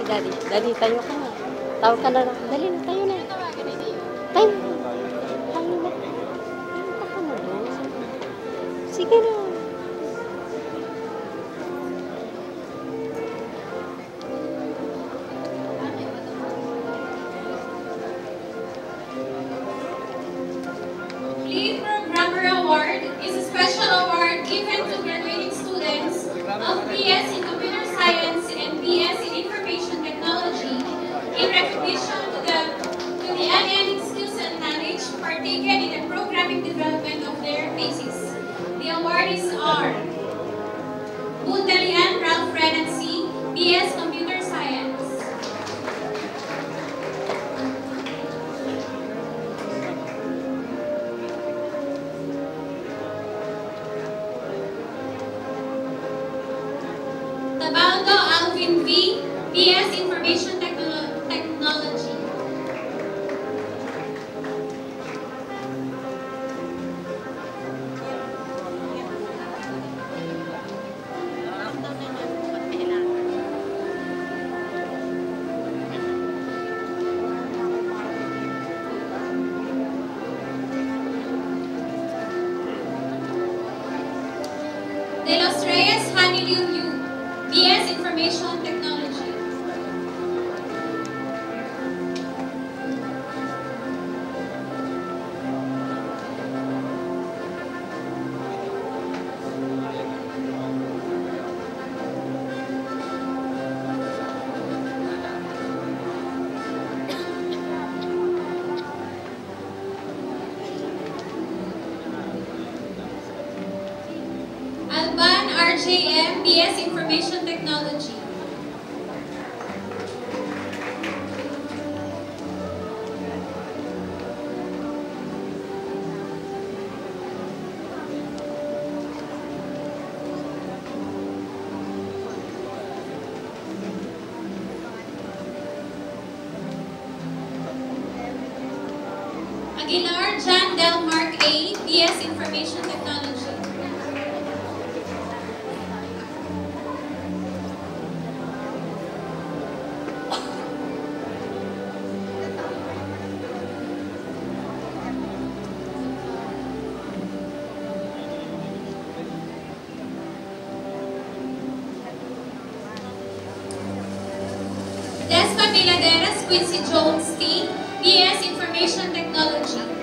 Daddy, Daddy, tayo ka na. Tawag ka na lang. Dali na, tayo na. Tayo. Tayo na. Punta ka na doon. Sige na. Lead Programmer Award is a special award given to graduating students of BS in Computer Science and BS in Information Technology in recognition to the unending skills and knowledge partaken in the programming development of their thesis. The awardees are Buntalian Ralph Renan C., BS Computer Science. Tabaldo Alvin V., BS Information Technology. De Los Reyes Haniliu Yu, BS Information Technology. Alban Arjhay, BS Information Technology. Aguilar John Del Mark A., BS Information Technology. Despa Villaderas Quincy Jones T., BS Information Technology.